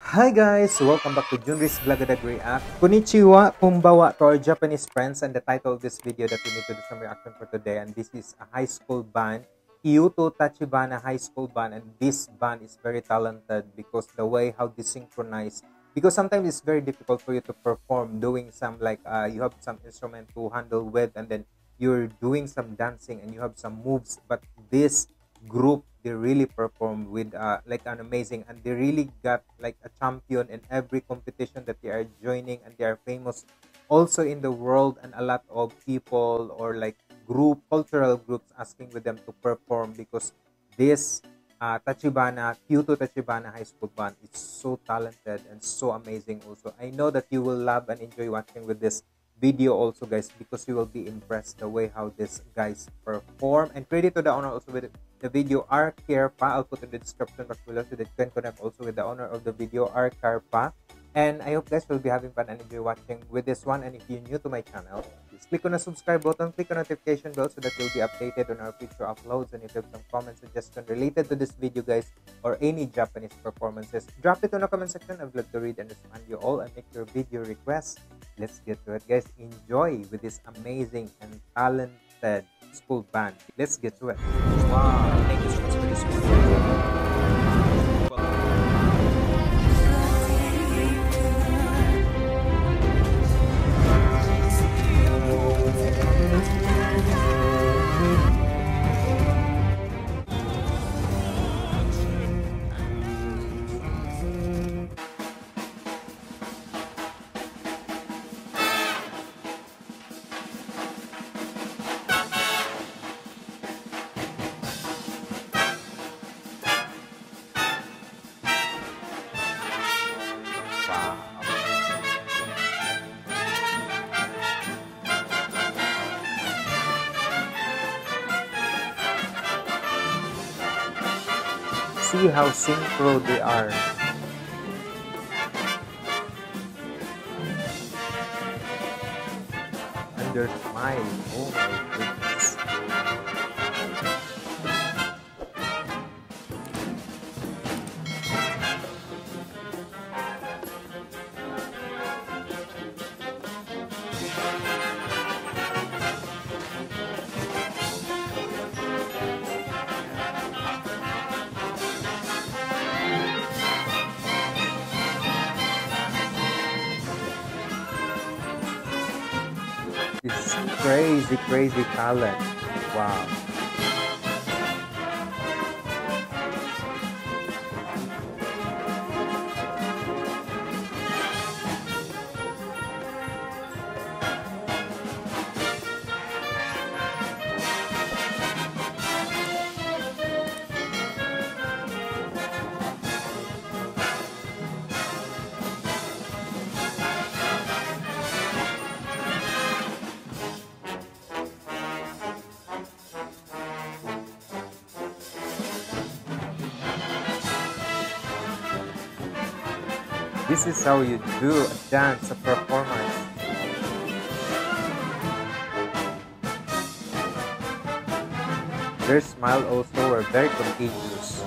Hi guys! Welcome back to Junris Vlogadag React. Konnichiwa, kumbawa to our Japanese friends, and the title of this video that we need to do some reaction for today, and this is a high school band, Kyoto Tachibana High School Band, and this band is very talented because the way how they synchronize, because sometimes it's very difficult for you to perform doing some like you have some instrument to handle with, and then you're doing some dancing and you have some moves, but this group they really performed with like an amazing, and they really got like a champion in every competition that they are joining, and they are famous also in the world, and a lot of people or like cultural groups asking with them to perform because this Tachibana Kyoto Tachibana High School Band is so talented and so amazing. Also, I know that you will love and enjoy watching with this video also, guys, because you will be impressed the way how these guys perform. And credit to the owner also with the video, R Kerpa. I'll put in the description box below so that you can connect also with the owner of the video, R Kerpa. And I hope guys will be having fun and enjoy watching with this one. And if you're new to my channel, please click on the subscribe button, click on notification bell so that you'll be updated on our future uploads. And if you have some comments, suggestions related to this video, guys, or any Japanese performances, drop it in the comment section. I would love to read and respond you all and make your video requests. Let's get to it, guys. Enjoy with this amazing and talented school band. Let's get to it. Wow, thank you so much for this one. See how synchro they are. And their smile. Oh my goodness. It's crazy, crazy talent. Wow. This is how you do a dance, a performance. Their smile also were very contagious.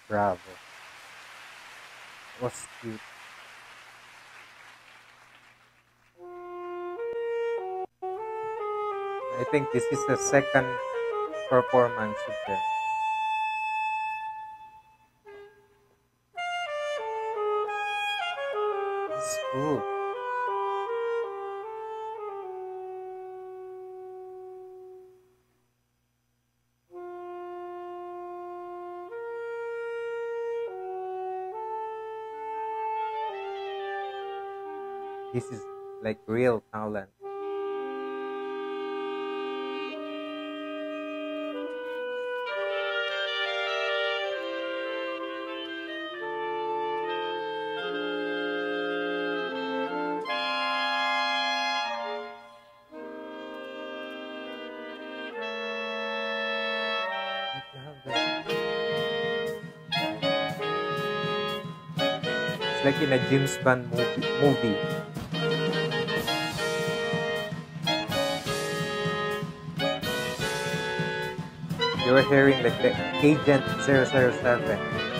Bravo. It was cute. I think this is the second performance of them. It's cool. This is like real talent. I love it. It's like in a James Bond movie. You were hearing like the Agent 007.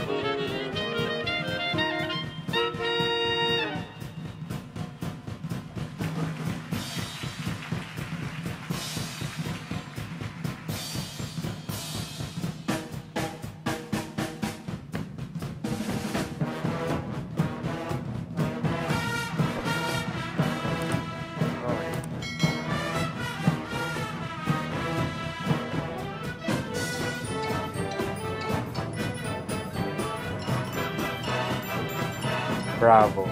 Oh, bravo.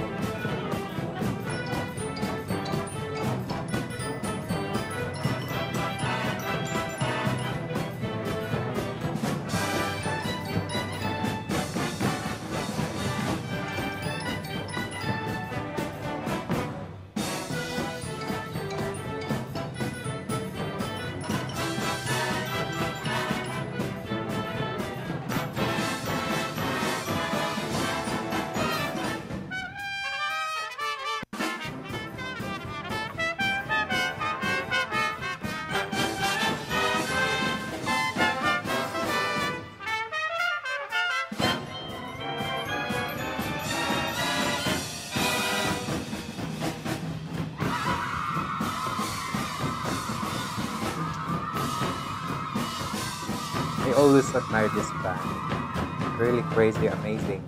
I always admire this band. Really crazy, amazing.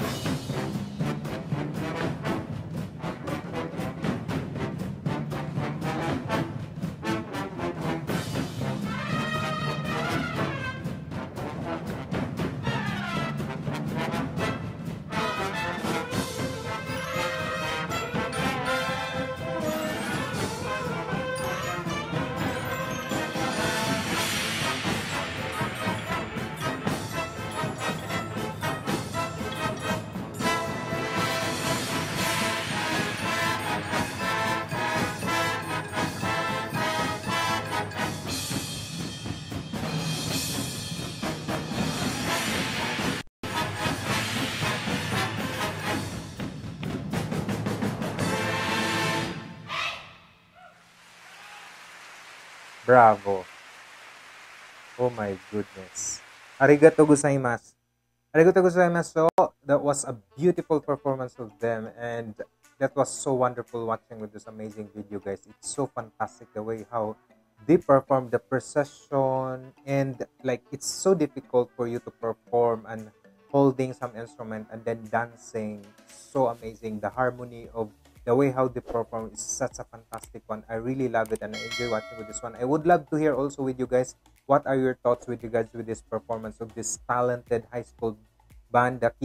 Bravo. Oh my goodness. Arigato gozaimasu. Arigato gozaimasu. So that was a beautiful performance of them, and that was so wonderful watching with this amazing video, guys. It's so fantastic the way how they perform the procession, and like it's so difficult for you to perform and holding some instrument and then dancing. So amazing. The harmony of the way how they perform is such a fantastic one. I really love it and I enjoy watching with this one. I would love to hear also with you guys, what are your thoughts with regards with this performance of this talented high school band, the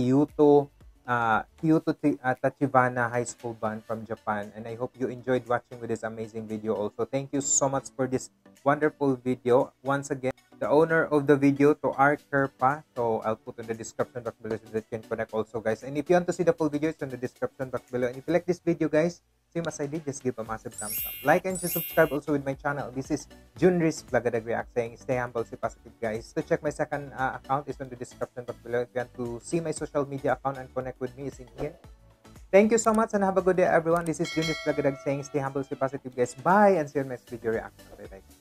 Tachibana High School Band from Japan. And I hope you enjoyed watching with this amazing video also. Thank you so much for this wonderful video. Once again, the owner of the video to R. Kerpa. So I'll put in the description box below so that you can connect also, guys. And if you want to see the full video, it's in the description box below. And if you like this video, guys, same as I did, just give a massive thumbs up. Like and subscribe also with my channel. This is Junris Blagadag React saying stay humble, stay positive, guys. To check my second account is in the description box below. If you want to see my social media account and connect with me, is in here. Thank you so much and have a good day, everyone. This is Junris Blagadag saying stay humble, stay positive, guys. Bye and see you in my next video reaction. Bye bye.